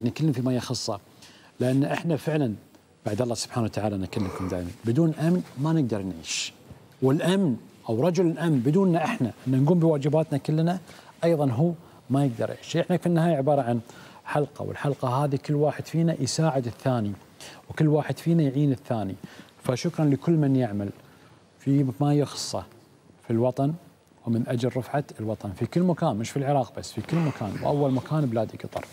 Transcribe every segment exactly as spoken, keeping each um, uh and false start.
نتكلم فيما يخصه، لان احنا فعلا بعد الله سبحانه وتعالى نكلمكم دائما بدون امن ما نقدر نعيش، والامن او رجل الامن بدوننا احنا ان نقوم بواجباتنا كلنا ايضا هو ما يقدر يعيش. احنا في النهايه عباره عن حلقه، والحلقه هذه كل واحد فينا يساعد الثاني وكل واحد فينا يعين الثاني. فشكرا لكل من يعمل في ما يخصه في الوطن ومن اجل رفعه الوطن في كل مكان، مش في العراق بس، في كل مكان، واول مكان بلاد قطر.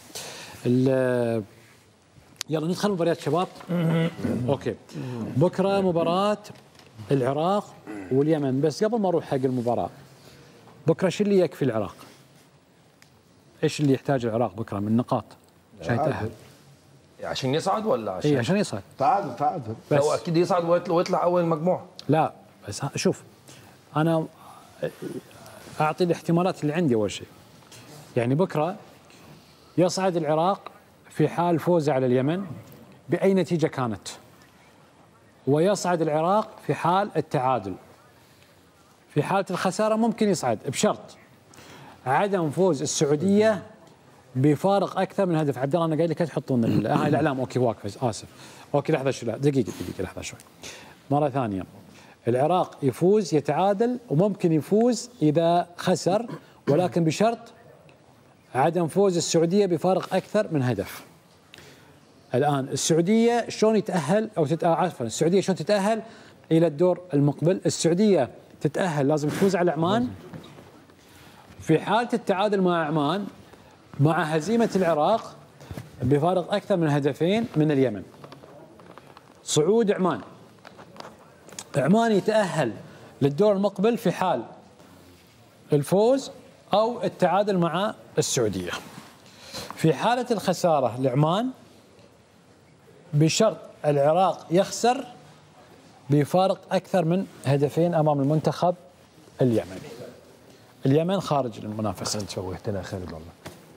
يلا ندخل مباريات شباب. اوكي، بكره مباراه العراق واليمن، بس قبل ما اروح حق المباراه، بكره شو اللي يكفي العراق؟ ايش اللي يحتاج العراق بكره من نقاط عشان يتاهل؟ عشان يصعد ولا عشان؟ اي عشان يصعد. تعادل تعادل هو اكيد يصعد ويطلع, ويطلع اول مجموعه. لا بس شوف، انا اعطي الاحتمالات اللي عندي. اول شيء يعني بكره يصعد العراق في حال فوزه على اليمن باي نتيجه كانت، ويصعد العراق في حال التعادل. في حاله الخساره ممكن يصعد بشرط عدم فوز السعوديه بفارق اكثر من هدف. عبد الله انا قايل لك لا تحطون الاعلام. اوكي واقف، اسف. اوكي لحظه شوي، دقيقه دقيقه لحظه شوي. مره ثانيه، العراق يفوز يتعادل وممكن يفوز اذا خسر، ولكن بشرط عدم فوز السعوديه بفارق اكثر من هدف. الان السعوديه شلون يتاهل او تت... عفوا السعوديه شلون تتاهل الى الدور المقبل؟ السعوديه تتاهل لازم تفوز على عمان. في حاله التعادل مع عمان مع هزيمه العراق بفارق اكثر من هدفين من اليمن، صعود عمان. عمان يتاهل للدور المقبل في حال الفوز او التعادل مع السعوديه. في حاله الخساره لعمان بشرط العراق يخسر بفارق اكثر من هدفين امام المنتخب اليمني. اليمن خارج المنافسه. انت توهتنا يا خالد والله،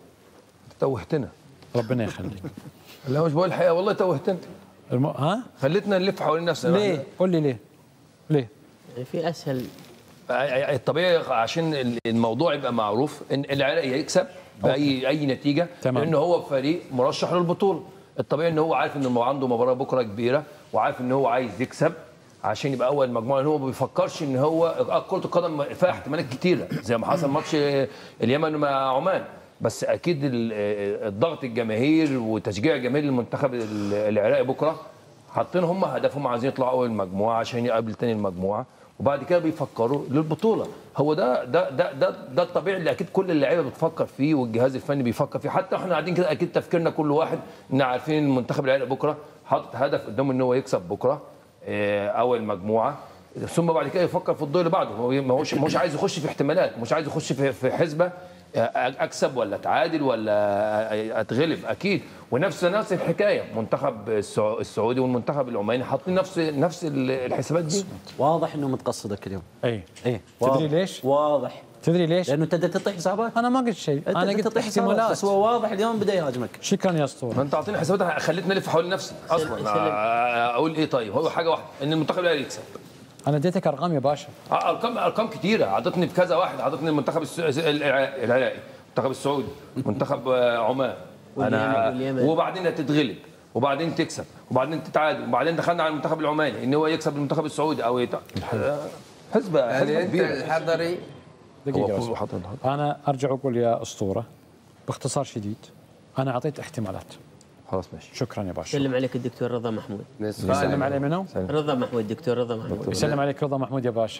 توهتنا. ربنا يخليك. لا مش بقول الحقيقه والله، توهتنا. الم... ها؟ خلتنا نلف حوالين نفسنا. ليه؟ قول لي ليه؟ ليه؟ في اسهل. الطبيعي عشان الموضوع يبقى معروف ان العراق يكسب باي اي نتيجه، تمام. لانه هو فريق مرشح للبطوله. الطبيعي ان هو عارف ان عنده مباراه بكره كبيره، وعارف ان هو عايز يكسب عشان يبقى اول مجموعه. لان هو ما بيفكرش ان هو كره القدم فيها احتمالات كتيره زي ما حصل ماتش اليمن مع عمان، بس اكيد الضغط الجماهير وتشجيع جماهير المنتخب العراقي بكره حاطين هم هدفهم عايزين يطلعوا اول مجموعه عشان يقابل تاني المجموعه، وبعد كده بيفكروا للبطوله. هو ده ده ده ده, ده الطبيعي اللي اكيد كل اللعيبه بتفكر فيه والجهاز الفني بيفكر فيه. حتى احنا قاعدين كده اكيد تفكيرنا كل واحد ان عارفين المنتخب العراقي بكره حاطط هدف قدامه ان هو يكسب بكره اول مجموعه، ثم بعد كده يفكر في الدور اللي بعده. هو ما هوش مش عايز يخش في احتمالات، مش عايز يخش في في حسبه اكسب ولا اتعادل ولا اتغلب. اكيد ونفس نفس الحكايه منتخب السعودي والمنتخب العماني حاطين نفس نفس الحسابات دي. واضح انه متقصدك اليوم. اي اي تدري ليش؟ واضح. تدري ليش؟ لانه انت بدك تعطي حسابات. انا ما قلت شيء، انا قلت احتمالات، بس هو واضح اليوم بدا يهاجمك. شكرا يا اسطوره. ما انت اعطيني حسابات خليتني الف حول نفسي اصلا. اقول ايه طيب؟ هو حاجه واحده ان المنتخب العراقي يكسب. انا اديتك ارقام يا باشا. ارقام ارقام كثيره، عطتني بكذا واحد، عطتني المنتخب العراقي، المنتخب السعودي، منتخب عمان، انا وبعدين تتغلب وبعدين تكسب وبعدين تتعادل وبعدين دخلنا على المنتخب العماني ان هو يكسب المنتخب السعودي او يت... حسبه يعني انت كبيرة. الحضري دقيقه. انا ارجع اقول يا اسطوره باختصار شديد، انا اعطيت احتمالات. خلاص ماشي. شكرا يا باشا. سلم عليك الدكتور رضا محمود. يسلم علي منو؟ رضا محمود، دكتور رضا محمود. يسلم عليك رضا محمود يا باشا.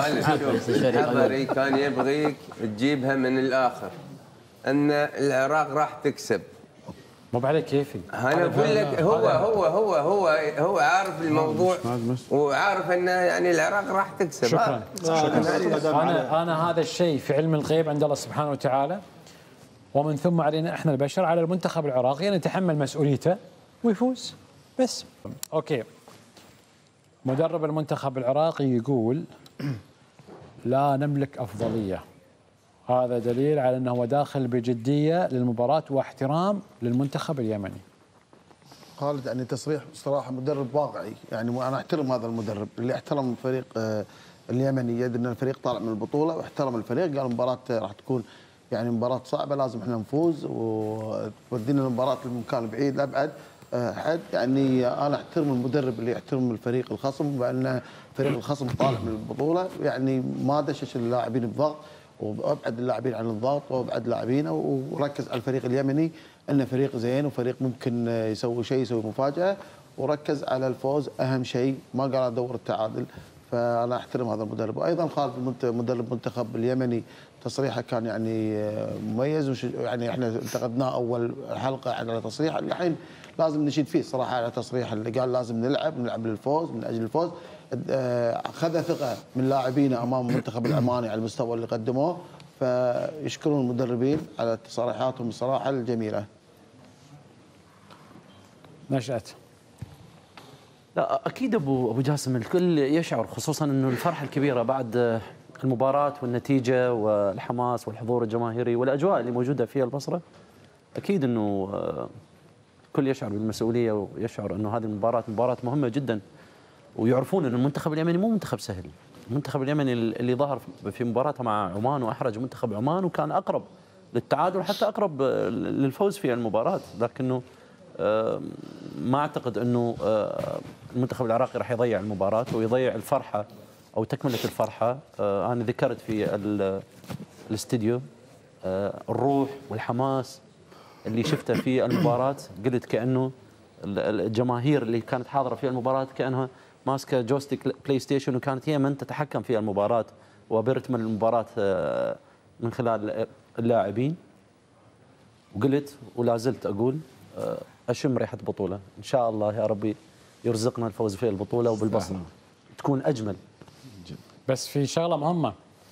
الحضري كان يبغيك تجيبها من الاخر ان العراق راح تكسب. مو بعليك كيفي. انا اقول لك هو هو هو هو هو عارف الموضوع وعارف انه يعني العراق راح تكسب. شكرا. شكرا. انا انا هذا الشيء في علم الغيب عند الله سبحانه وتعالى، ومن ثم علينا احنا البشر، على المنتخب العراقي ان يتحمل مسؤوليته ويفوز بس. اوكي. مدرب المنتخب العراقي يقول لا نملك افضليه. هذا دليل على انه هو داخل بجديه للمباراه واحترام للمنتخب اليمني. خالد يعني تصريح صراحه مدرب واقعي، يعني انا احترم هذا المدرب اللي احترم الفريق اليمني، يدري ان الفريق طالع من البطوله واحترم الفريق، قال المباراه راح تكون يعني مباراه صعبه لازم احنا نفوز وتودينا المباراه لمكان بعيد لابعد حد. يعني انا احترم المدرب اللي يحترم الفريق الخصم، بان فريق الخصم طالع من البطوله، يعني ما دشش اللاعبين بضغط وابعد اللاعبين عن الضغط وابعد لاعبينه، وركز على الفريق اليمني انه فريق زين وفريق ممكن يسوي شيء، يسوي مفاجاه، وركز على الفوز اهم شيء، ما قال ادور التعادل. فانا احترم هذا المدرب. وايضا خالد مدرب منتخب اليمني تصريحه كان يعني مميز، يعني احنا انتقدناه اول حلقه على تصريحه، الحين لازم نشيد فيه صراحه على تصريحه اللي قال لازم نلعب نلعب للفوز من اجل الفوز. اخذ ثقه من لاعبينا امام المنتخب العماني على المستوى اللي قدموه، فيشكرون المدربين على تصريحاتهم الصراحه الجميله. نشأت لا اكيد ابو ابو جاسم، الكل يشعر خصوصا انه الفرحه الكبيره بعد المباراه والنتيجه والحماس والحضور الجماهيري والاجواء اللي موجوده في البصره، اكيد انه الكل يشعر بالمسؤوليه ويشعر انه هذه المباراه مباراه مهمه جدا، ويعرفون ان المنتخب اليمني مو منتخب سهل. المنتخب اليمني اللي ظهر في مباراته مع عمان واحرج منتخب عمان، وكان اقرب للتعادل حتى اقرب للفوز في المباراه، لكنه ما اعتقد انه المنتخب العراقي راح يضيع المباراه ويضيع الفرحه او تكمله الفرحه. انا ذكرت في الاستديو الروح والحماس اللي شفته في المباراه، قلت كانه الجماهير اللي كانت حاضره في المباراه كانها ماسكه جويستيك بلاي ستيشن، وكانت هي من تتحكم في المباراه وبرتم المباراه من خلال اللاعبين. وقلت ولا زلت اقول اشم ريحه بطوله، ان شاء الله يا ربي يرزقنا الفوز في البطوله وبالبصره تكون اجمل. بس في شغله مهمه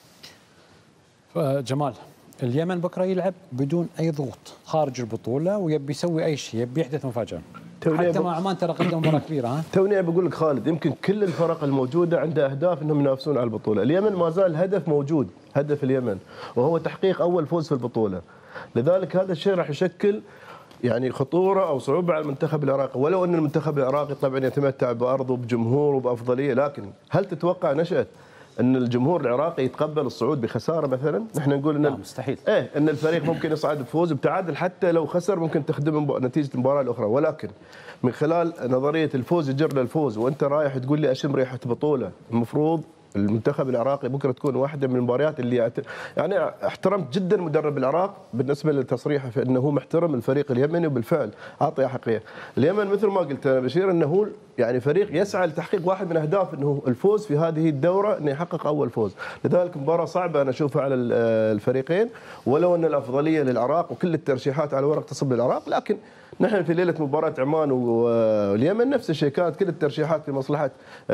جمال، اليمن بكره يلعب بدون اي ضغوط خارج البطوله، ويبي يسوي اي شيء، يبي يحدث مفاجاه. حتى مع عمان ترى قدم مباراه كبيره. ها توني بقول لك خالد، يمكن كل الفرق الموجوده عندها اهداف انهم ينافسون على البطوله، اليمن ما زال هدف موجود، هدف اليمن وهو تحقيق اول فوز في البطوله، لذلك هذا الشيء راح يشكل يعني خطوره او صعوبه على المنتخب العراقي، ولو ان المنتخب العراقي طبعا يتمتع بارضه بجمهور وبافضليه، لكن هل تتوقع نشأت ان الجمهور العراقي يتقبل الصعود بخساره مثلا؟ نحن نقول ان لا مستحيل. ايه ان الفريق ممكن يصعد بفوز بتعادل، حتى لو خسر ممكن تخدم نتيجه المباراه الاخرى، ولكن من خلال نظريه الفوز يجر للفوز، وانت رايح تقول لي اشم ريحه بطوله، المفروض المنتخب العراقي بكره تكون واحده من المباريات اللي يعني احترمت جدا مدرب العراق بالنسبه لتصريحه في انه هو محترم الفريق اليمني، وبالفعل اعطي حقيه. اليمن مثل ما قلت انا بشير انه هو يعني فريق يسعى لتحقيق واحد من اهداف انه الفوز في هذه الدوره، انه يحقق اول فوز، لذلك مباراه صعبه انا اشوفها على الفريقين، ولو ان الافضليه للعراق وكل الترشيحات على الورق تصب للعراق، لكن نحن في ليله مباراه عمان واليمن نفس الشيء، كانت كل الترشيحات في مصلحه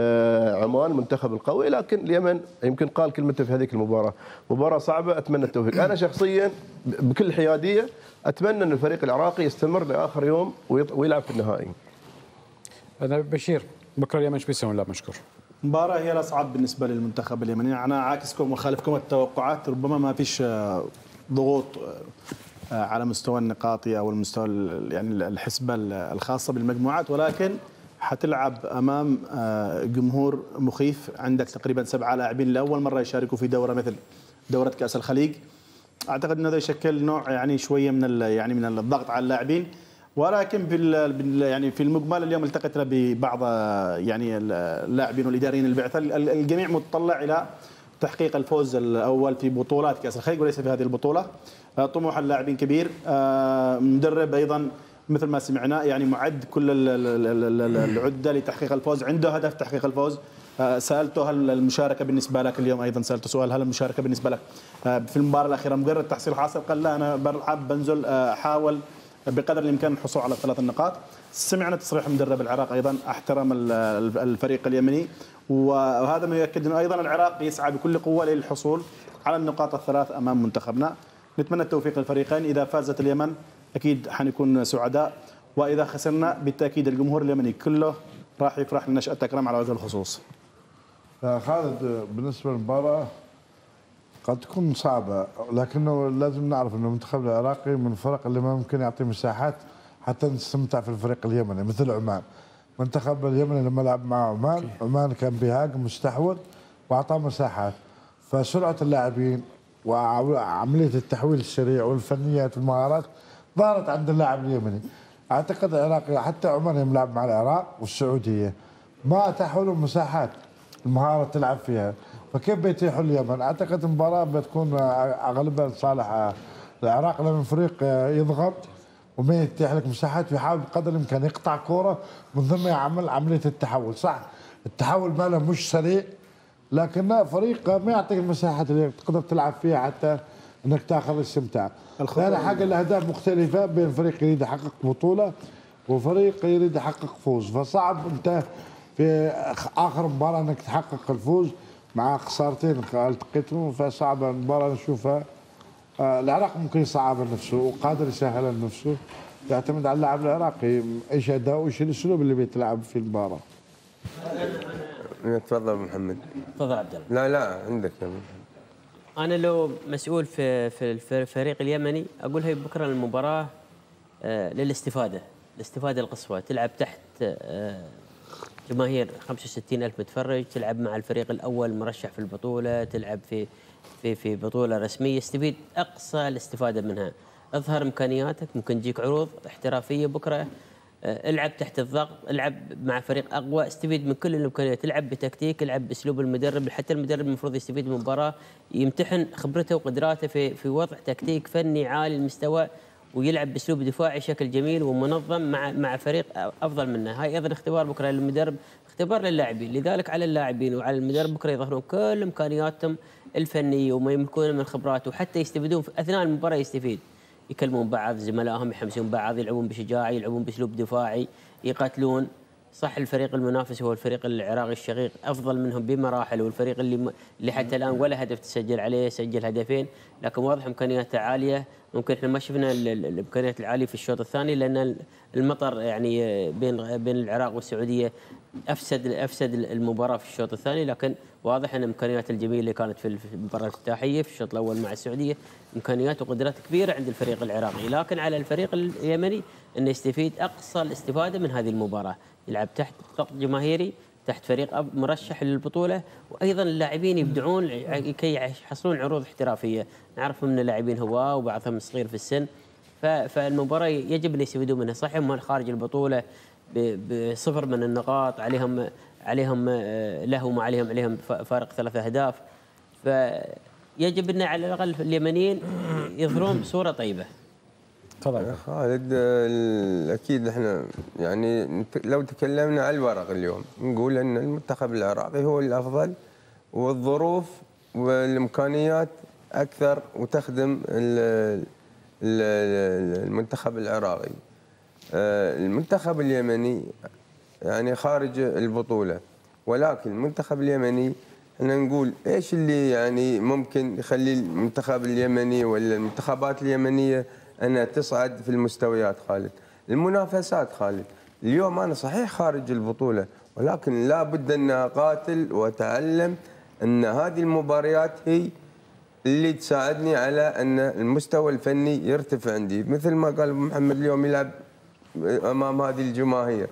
عمان المنتخب القوي، لكن اليمن يمكن قال كلمته في هذيك المباراه. مباراه صعبه، اتمنى التوفيق. انا شخصيا بكل حياديه اتمنى ان الفريق العراقي يستمر لاخر يوم ويلعب في النهائي. انا بشير بكره اليمن ايش بيسوون؟ لا مشكور. مباراة هي الأصعب بالنسبة للمنتخب اليمني، أنا عاكسكم وخالفكم التوقعات، ربما ما فيش ضغوط على مستوى النقاطي أو المستوى يعني الحسبة الخاصة بالمجموعات، ولكن حتلعب أمام جمهور مخيف، عندك تقريبا سبعة لاعبين لأول مرة يشاركوا في دورة مثل دورة كأس الخليج، أعتقد أن هذا يشكل نوع يعني شوية من يعني من الضغط على اللاعبين، ولكن في يعني في المجمل اليوم التقيت ببعض يعني اللاعبين والاداريين البعثه، الجميع متطلع الى تحقيق الفوز الاول في بطولات كاس الخليج وليس في هذه البطوله. طموح اللاعبين كبير، مدرب ايضا مثل ما سمعنا يعني معد كل العده لتحقيق الفوز، عنده هدف تحقيق الفوز. سالته هل المشاركه بالنسبه لك اليوم، ايضا سالته سؤال هل المشاركه بالنسبه لك في المباراه الاخيره مجرد تحصيل حاصل؟ قال لا، انا بلعب بنزل احاول بقدر الامكان الحصول على الثلاث النقاط. سمعنا تصريح مدرب العراق ايضا احترم الفريق اليمني، وهذا ما يؤكد انه ايضا العراق يسعى بكل قوه للحصول على النقاط الثلاث امام منتخبنا. نتمنى التوفيق للفريقين، اذا فازت اليمن اكيد حنكون سعداء، واذا خسرنا بالتاكيد الجمهور اليمني كله راح يفرح لنشأة أكرم على وجه الخصوص. خالد، بالنسبه للمباراه قد تكون صعبة، لكنه لازم نعرف أن المنتخب العراقي من الفرق اللي ما ممكن يعطي مساحات حتى نستمتع في الفريق اليمني مثل عمان. منتخب اليمني لما لعب مع عمان، عمان كان بيهاجم مستحوذ وأعطاه مساحات، فسرعة اللاعبين وعمليه التحويل السريع والفنيات والمهارات ظهرت عند اللاعب اليمني. اعتقد العراق حتى عمان يوم لعب مع العراق والسعوديه ما اتاحوا له مساحات المهاره تلعب فيها، فكيف بيتيحوا اليمن؟ اعتقد المباراه بتكون اغلبها لصالح العراق لما الفريق يضغط وما يتيح لك مساحات ويحاول بقدر الامكان يقطع كوره من ثم يعمل عمليه التحول. صح التحول ماله مش سريع لكنه فريق ما يعطيك المساحات اللي تقدر تلعب فيها حتى انك تاخذ الاستمتاع. ثاني حاجه الاهداف مختلفه بين فريق يريد يحقق بطوله وفريق يريد يحقق فوز، فصعب انت في اخر مباراه انك تحقق الفوز مع خسارتين التقيتهم، فصعبه المباراه نشوفها. آه العراق ممكن يصعبها لنفسه وقادر يسهلها لنفسه، يعتمد على اللاعب العراقي ايش اداء وايش الاسلوب اللي بيتلعب في المباراه. تفضل محمد. تفضل عبد الله. لا لا عندك يا محمد. انا لو مسؤول في في الفريق اليمني اقول هي بكره المباراه آه للاستفاده، الاستفاده القصوى، تلعب تحت آه جماهير خمسة وستين ألف متفرج، تلعب مع الفريق الاول مرشح في البطوله، تلعب في في في بطوله رسميه، استفيد اقصى الاستفاده منها، اظهر امكانياتك، ممكن تجيك عروض احترافيه بكره، العب تحت الضغط، العب مع فريق اقوى، استفيد من كل الامكانيات، العب بتكتيك، العب باسلوب المدرب، حتى المدرب المفروض يستفيد من المباراه، يمتحن خبرته وقدراته في في وضع تكتيك فني عالي المستوى، ويلعب باسلوب دفاعي بشكل جميل ومنظم مع مع فريق افضل منه. هاي ايضا اختبار بكره للمدرب، اختبار للاعبين، لذلك على اللاعبين وعلى المدرب بكره يظهرون كل امكانياتهم الفنيه وما يملكونه من خبرات، وحتى يستفيدون في اثناء المباراه، يستفيد يكلمون بعض زملائهم، يحمسون بعض، يلعبون بشجاعه، يلعبون باسلوب دفاعي، يقاتلون. صح الفريق المنافس هو الفريق العراقي الشقيق افضل منهم بمراحل، والفريق اللي م... اللي حتى الان ولا هدف تسجل عليه، سجل هدفين، لكن واضح امكانياته عاليه. ممكن احنا ما شفنا الامكانيات العاليه في الشوط الثاني لان المطر يعني بين بين العراق والسعوديه افسد افسد المباراه في الشوط الثاني، لكن واضح ان الامكانيات الجميله اللي كانت في المباراه الافتتاحيه في الشوط الاول مع السعوديه امكانيات وقدرات كبيره عند الفريق العراقي، لكن على الفريق اليمني انه يستفيد اقصى الاستفاده من هذه المباراه، يلعب تحت ضغط جماهيري، تحت فريق مرشح للبطوله، وايضا اللاعبين يبدعون كي يحصلون عروض احترافيه، نعرف من اللاعبين هواة وبعضهم صغير في السن، فالمباراه يجب ان يستفيدون منها. صحيح هم خارج البطوله بصفر من النقاط، عليهم عليهم لهم عليهم عليهم فارق ثلاثة اهداف، فيجب ان على الاقل اليمنيين يظهرون بصوره طيبه. تفضل يا خالد. اكيد احنا يعني لو تكلمنا على الورق اليوم نقول ان المنتخب العراقي هو الافضل، والظروف والامكانيات اكثر وتخدم المنتخب العراقي. المنتخب اليمني يعني خارج البطوله، ولكن المنتخب اليمني احنا نقول ايش اللي يعني ممكن يخلي المنتخب اليمني ولا المنتخبات اليمنيه انها تصعد في المستويات. خالد المنافسات خالد اليوم انا صحيح خارج البطوله، ولكن لا بد ان اقاتل واتعلم ان هذه المباريات هي اللي تساعدني على ان المستوى الفني يرتفع عندي، مثل ما قال محمد اليوم يلعب امام هذه الجماهير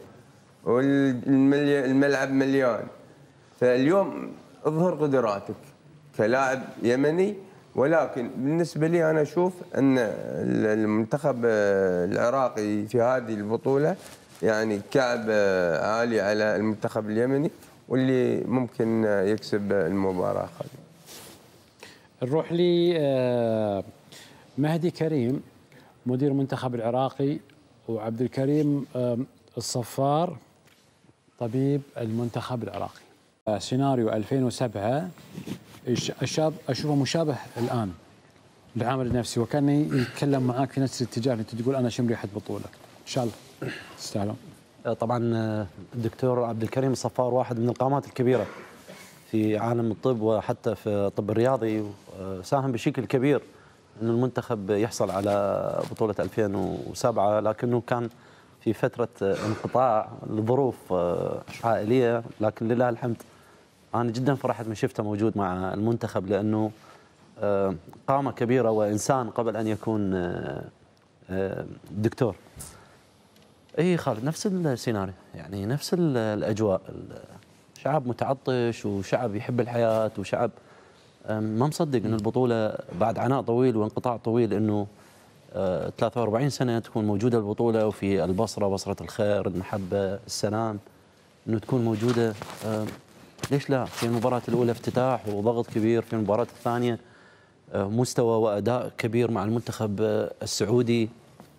والملعب مليان، فاليوم اظهر قدراتك كلاعب يمني. ولكن بالنسبه لي انا اشوف ان المنتخب العراقي في هذه البطوله يعني كعب عالي على المنتخب اليمني، واللي ممكن يكسب المباراه. خالد نروح لي مهدي كريم مدير المنتخب العراقي، وعبد الكريم الصفار طبيب المنتخب العراقي. سيناريو ألفين وسبعة الشاب اشوفه مشابه الان لعامل النفسي، وكان يتكلم معاك في نفس الاتجاه اللي انت تقول انا شم ريحه بطوله. ان شاء الله تستاهلون. طبعا الدكتور عبد الكريم الصفار واحد من القامات الكبيره في عالم الطب وحتى في الطب الرياضي، ساهم بشكل كبير انه المنتخب يحصل على بطوله ألفين وسبعة، لكنه كان في فتره انقطاع لظروف عائليه، لكن لله الحمد أنا جدا فرحت من شفته موجود مع المنتخب، لأنه قامة كبيرة وإنسان قبل أن يكون دكتور. إي خالد نفس السيناريو، يعني نفس الأجواء، شعب متعطش وشعب يحب الحياة وشعب ما مصدق ان البطوله بعد عناء طويل وانقطاع طويل انه ثلاثة وأربعين سنه تكون موجوده البطوله، وفي البصره بصره الخير المحبه السلام انه تكون موجوده. ليش لا؟ في المباراه الاولى افتتاح وضغط كبير، في المباراه الثانيه مستوى واداء كبير مع المنتخب السعودي.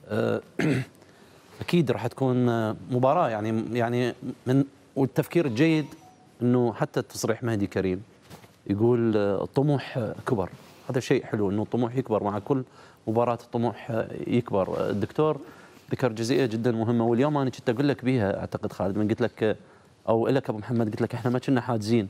اكيد راح تكون مباراه يعني يعني من والتفكير الجيد انه حتى تصريح مهدي كريم يقول الطموح كبر، هذا شيء حلو انه الطموح يكبر مع كل مباراه، الطموح يكبر. الدكتور ذكر جزئيه جدا مهمه، واليوم انا كنت اقول لك بيها اعتقد خالد، من قلت لك او لك ابو محمد، قلت لك احنا ما كنا حاجزين،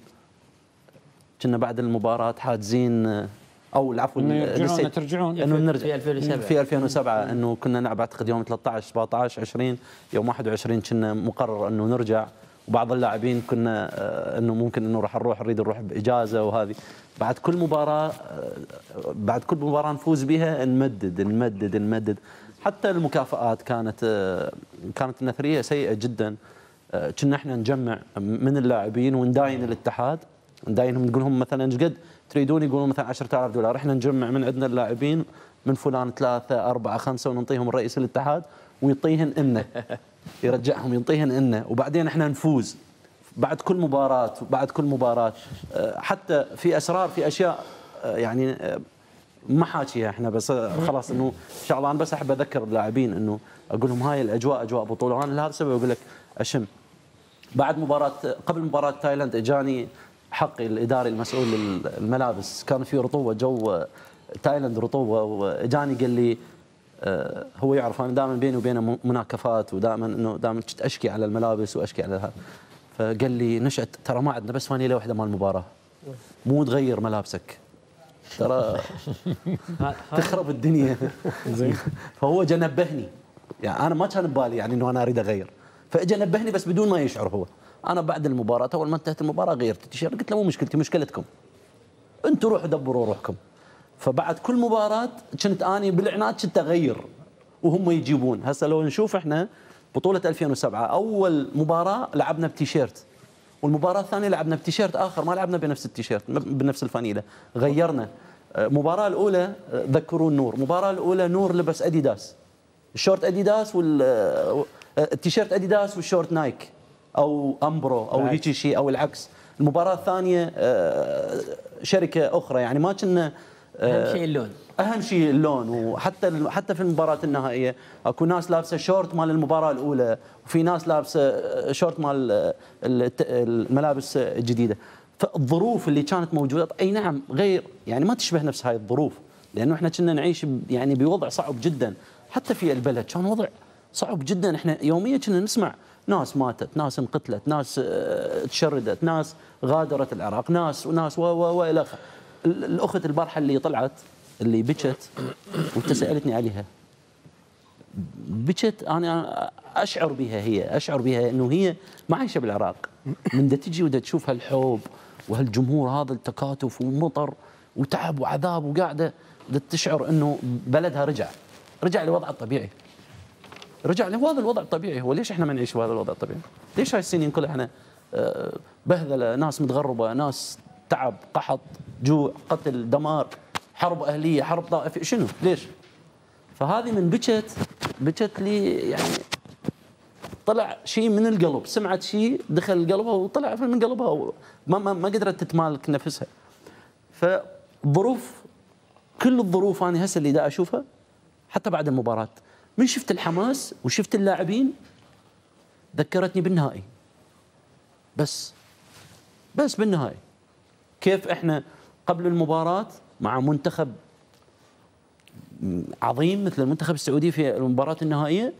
كنا بعد المباراه حاجزين او العفو انه يرجعون ترجعون انه نرجع في ألفين وسبعة في ألفين وسبعة انه كنا نلعب اعتقد يوم ثلاثة عشر سبعة عشر عشرين، يوم واحد وعشرين كنا مقرر انه نرجع، وبعض اللاعبين كنا انه ممكن انه راح نروح نريد نروح باجازه، وهذه بعد كل مباراه بعد كل مباراه نفوز بها نمدد نمدد نمدد. حتى المكافآت كانت كانت النثريه سيئه جدا، كنا احنا نجمع من اللاعبين ونداين الاتحاد، نداينهم نقول لهم مثلا ايش قد تريدون، يقولون مثلا عشرة آلاف دولار، احنا نجمع من عندنا اللاعبين من فلان ثلاثة أربعة خمسة ونعطيهم رئيس الاتحاد ويعطيهن إنه يرجعهم يعطيهن إنه، وبعدين احنا نفوز بعد كل مباراة بعد كل مباراة. حتى في أسرار في أشياء يعني ما حاكيها احنا، بس خلاص انه ان شاء الله. انا بس احب اذكر اللاعبين انه اقول لهم هاي الاجواء اجواء بطولة، وانا لهذا السبب اقول لك اشم بعد مباراة قبل مباراة تايلاند اجاني حقي الاداري المسؤول الملابس، كان في رطوبه جو تايلاند رطوبه، واجاني قال لي آه هو يعرف انا دائما بيني وبينه مناكفات، ودائما انه دائما كنت اشكي على الملابس واشكي على هذا، فقال لي نشأت ترى ما عندنا بس فانيله واحده مال المباراه، مو تغير ملابسك ترى تخرب الدنيا. فهو جا نبهني، يعني انا ما كان ببالي يعني انه انا اريد اغير، فاجى نبهني بس بدون ما يشعر هو. انا بعد المباراه اول ما انتهت المباراه غيرت التيشيرت، قلت له مو مشكلتي مشكلتكم، انتم روحوا دبروا روحكم. فبعد كل مباراه كنت اني بالعناد كنت اغير وهم يجيبون. هسه لو نشوف احنا بطوله ألفين وسبعة اول مباراه لعبنا بتيشيرت، والمباراه الثانيه لعبنا بتيشيرت اخر، ما لعبنا بنفس التيشيرت بنفس الفانيله، غيرنا. المباراه الاولى ذكروا النور، المباراه الاولى نور لبس اديداس، الشورت اديداس والتيشيرت اديداس والشورت نايك او امبرو او هيك شيء او العكس. المباراه الثانيه شركه اخرى، يعني ما كنا اهم شيء اللون، اهم شيء اللون. وحتى حتى في المباراه النهائيه اكو ناس لابسه شورت مال المباراه الاولى، وفي ناس لابسه شورت مال الملابس الجديده. فالظروف اللي كانت موجوده اي نعم غير، يعني ما تشبه نفس هاي الظروف، لانه احنا كنا نعيش يعني بوضع صعب جدا. حتى في البلد كان وضع صعب جدا، احنا يوميا كنا نسمع ناس ماتت، ناس انقتلت، ناس تشردت، ناس غادرت العراق، ناس وناس و و والى اخره. الاخت البارحه اللي طلعت اللي بكت وانت سالتني عليها، بكت انا اشعر بها، هي اشعر بها انه هي ما عايشه بالعراق، من دا تجي ودا تشوف هالحب وهالجمهور هذا التكاتف ومطر وتعب وعذاب وقاعده، دا تشعر انه بلدها رجع رجع لوضعه الطبيعي، رجع لهذا الوضع الطبيعي. هو ليش احنا ما نعيش بهذا الوضع الطبيعي؟ ليش هاي السنين كلها احنا بهذله، ناس متغربه، ناس تعب، قحط، جوع، قتل، دمار، حرب اهليه، حرب طائفيه، شنو؟ ليش؟ فهذه من بكت بكت لي، يعني طلع شيء من القلب، سمعت شيء دخل قلبها وطلع من قلبها، ما ما, ما قدرت تتمالك نفسها. فظروف كل الظروف انا هسه اللي دا اشوفها حتى بعد المباراه، من شفت الحماس وشفت اللاعبين ذكرتني بالنهائي، بس بس بالنهائي كيف احنا قبل المباراه مع منتخب عظيم مثل المنتخب السعودي في المباراه النهائيه،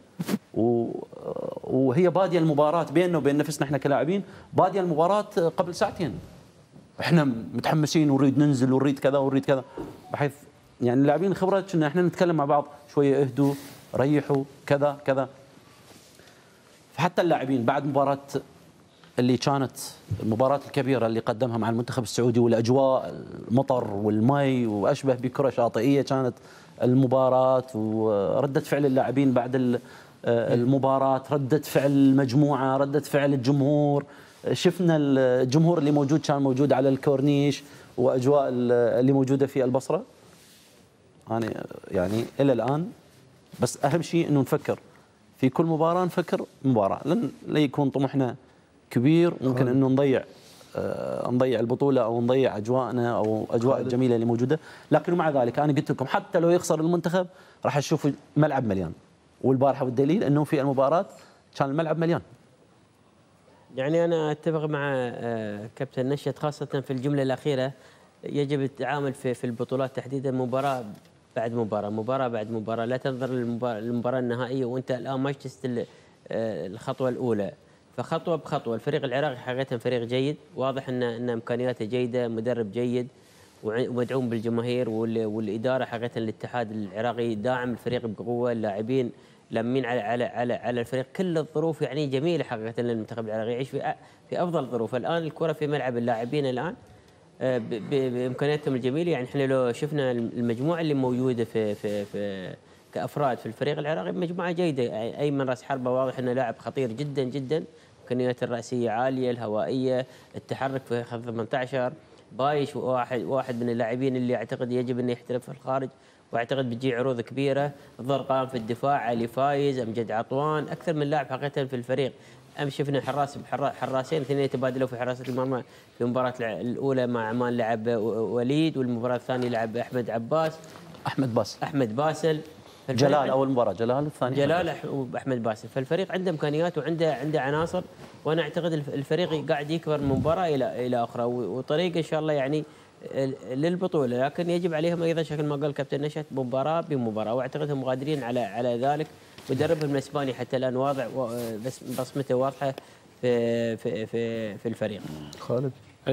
وهي باديه المباراه بيننا وبين نفسنا احنا كلاعبين، باديه المباراه قبل ساعتين احنا متحمسين ونريد ننزل ونريد كذا ونريد كذا، بحيث يعني اللاعبين خبره كنا احنا نتكلم مع بعض شويه، اهدوا ريحوا كذا كذا. فحتى اللاعبين بعد مباراه اللي كانت المباراه الكبيره اللي قدمها مع المنتخب السعودي، والاجواء المطر والمي واشبه بكره شاطئيه كانت المباراه، وردة فعل اللاعبين بعد المباراه، ردة فعل المجموعه، ردة فعل الجمهور. شفنا الجمهور اللي موجود كان موجود على الكورنيش واجواء اللي موجوده في البصره. انا يعني الى الان بس اهم شيء انه نفكر في كل مباراه، نفكر مباراه، لن لا يكون طموحنا كبير ممكن انه نضيع آه نضيع البطوله او نضيع اجواءنا او اجواء الجميله اللي موجوده. لكن مع ذلك انا قلت لكم حتى لو يخسر المنتخب راح تشوفوا ملعب مليان، والبارحه والدليل انه في المباراه كان الملعب مليان. يعني انا اتفق مع آه كابتن نشأت خاصه في الجمله الاخيره. يجب التعامل في في البطولات تحديدا مباراه بعد مباراه، مباراه بعد مباراه، لا تنظر للمباراه النهائيه وانت الان ما اجتزت الخطوه الاولى. فخطوه بخطوه. الفريق العراقي حقيقه فريق جيد، واضح ان ان امكانياته جيده، مدرب جيد ومدعوم بالجماهير، والاداره حقيقه الاتحاد العراقي داعم الفريق بقوه، اللاعبين لامين على على على على الفريق، كل الظروف يعني جميله حقيقه للمنتخب العراقي، يعيش في في افضل ظروف. الان الكره في ملعب اللاعبين الان بامكانياتهم الجميله. يعني احنا لو شفنا المجموعه اللي موجوده في في في كافراد في الفريق العراقي مجموعه جيده. ايمن راس حربه واضح انه لاعب خطير جدا جدا، امكانياته الراسيه عاليه، الهوائيه، التحرك في خط ثمانية عشر. بايش واحد واحد من اللاعبين اللي اعتقد يجب انه يحترف في الخارج، واعتقد بتجي عروض كبيره. الضرقان في الدفاع، علي فايز، امجد عطوان، اكثر من لاعب حقيقه في الفريق. امس شفنا حراس حراسين اثنين يتبادلوا في حراسه المرمى. في المباراه الاولى مع عمان لعب وليد، والمباراه الثانيه لعب احمد عباس احمد باسل احمد باسل جلال اول مباراه جلال، الثاني جلال واحمد باسل. فالفريق عنده امكانيات وعنده عنده عناصر، وانا اعتقد الفريق قاعد يكبر من مباراه الى الى اخرى، وطريق ان شاء الله يعني للبطوله. لكن يجب عليهم ايضا شكل ما قال كابتن نشأت مباراه بمباراه، واعتقد هم قادرين على على ذلك. مدربهم الاسباني حتى الان واضع بس بصمته واضحه في في في في الفريق. خالد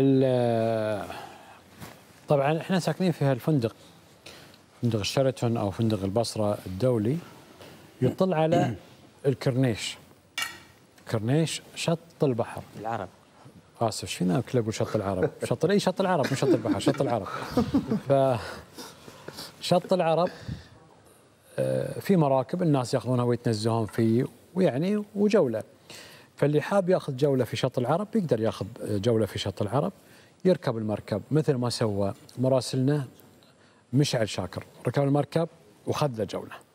طبعا احنا ساكنين في هالفندق، فندق الشيراتون او فندق البصره الدولي، يطل على الكرنيش. كرنيش شط البحر العرب. اسف ايش فينا كله اقول شط العرب، شط اي شط العرب مو شط البحر، شط العرب. ف شط العرب في مراكب الناس ياخذونها ويتنزهون فيه، ويعني وجوله. فاللي حاب ياخذ جوله في شط العرب يقدر ياخذ جوله في شط العرب، يركب المركب مثل ما سوى مراسلنا مشعل شاكر، ركب المركب وخذ له جوله.